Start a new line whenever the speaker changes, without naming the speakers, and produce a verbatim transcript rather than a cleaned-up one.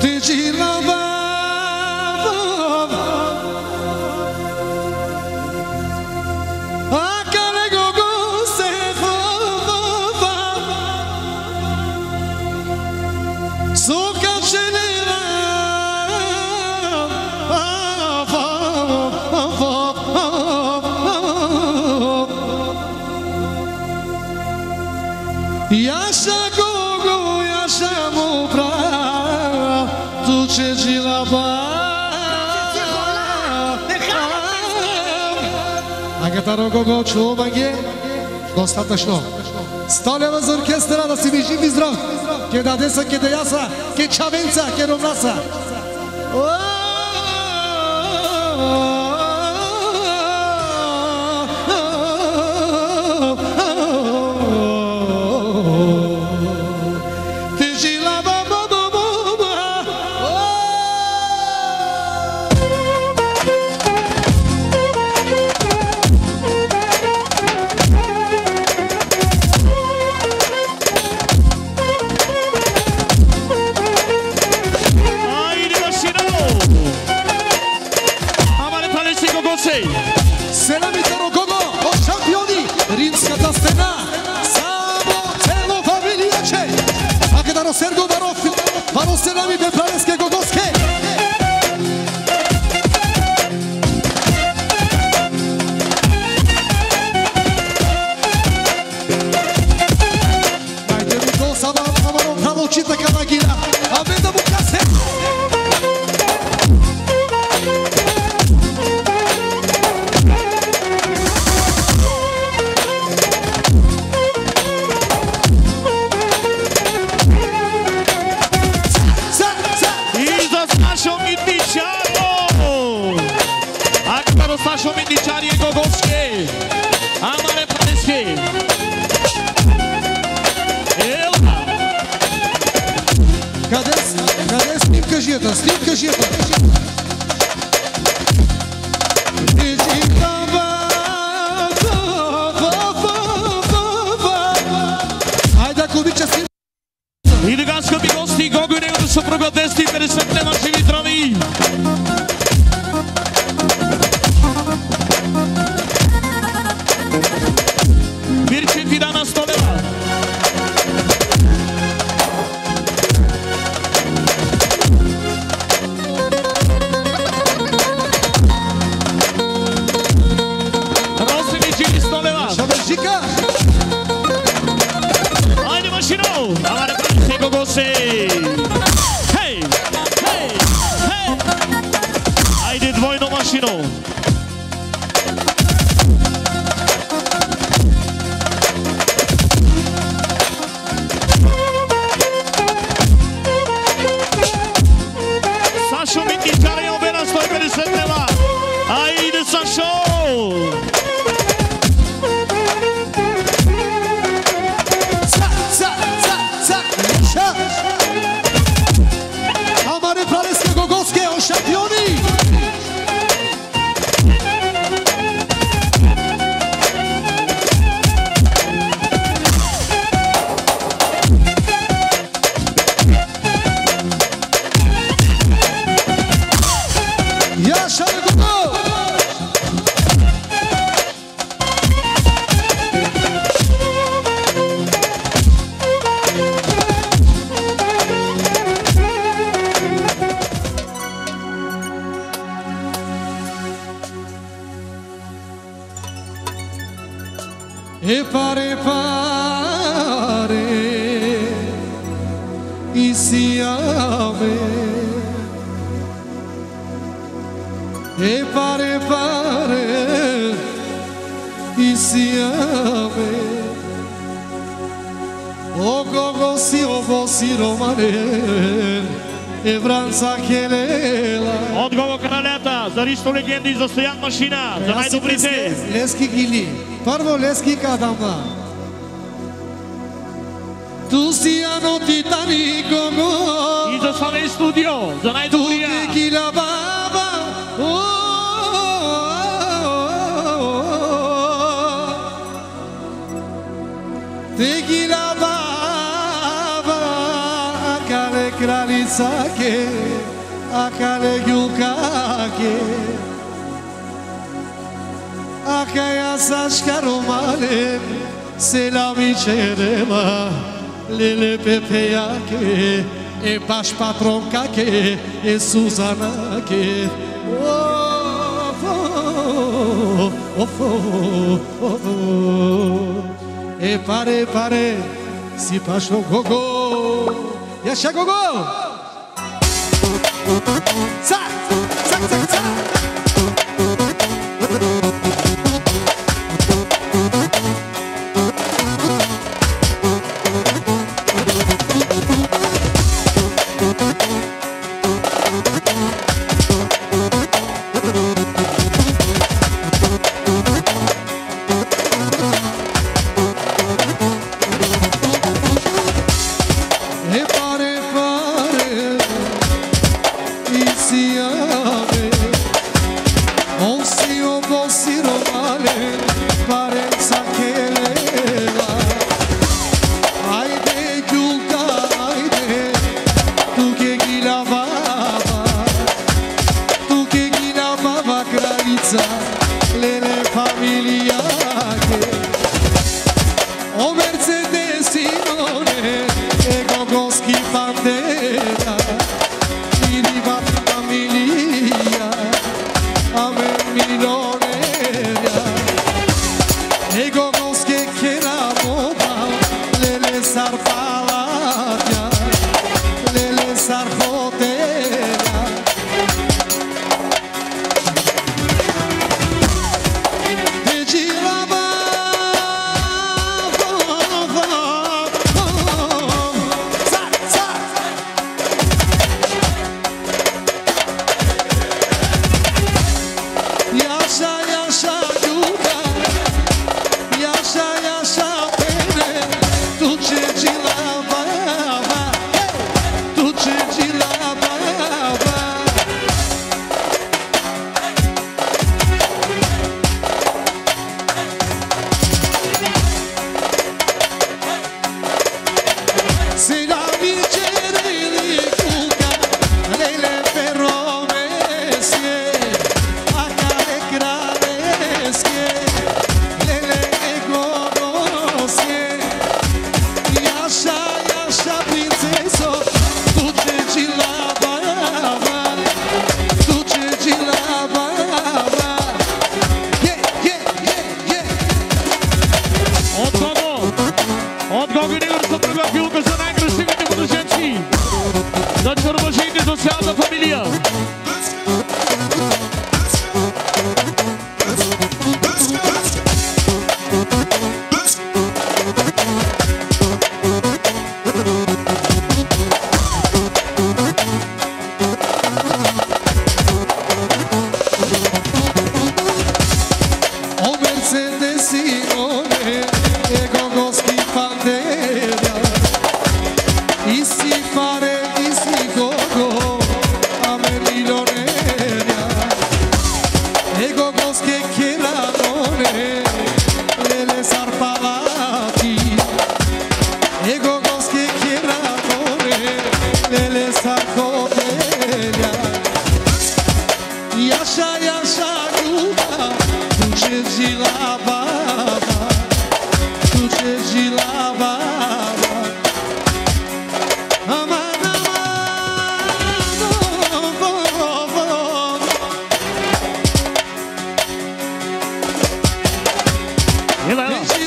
Го-го, чуваме, достатъчно. сто лева за оркестъра, да си ви жив и здрав. Ке дадеса, ке даяса, ке чавенца, ке ромнаса.
Отговор кралята, за Ристо легенди, за Стоян Машина, за най-добрите.
Лески Гили. Първо Лески Кадама. Тусияно Титанико.
И за Славен Студио, за най-добрия.
Текила Баба. Текила Баба. Кале крали Isake, akale gyukake, akaya saçkarumale, selami çerema, lele pepeyake, e baş patron kake, e Suzanake. Of, of, of, e pare, pare, si pașo gogo. Yaşa gogo! Sa! Sa, sa, sa! Lele familia che o Mercedes Simone e Gogoski bandera mi riva familia a me miloneria e Gogoski che la moda lele sarfalatia lele sarfotera.
E vai lá.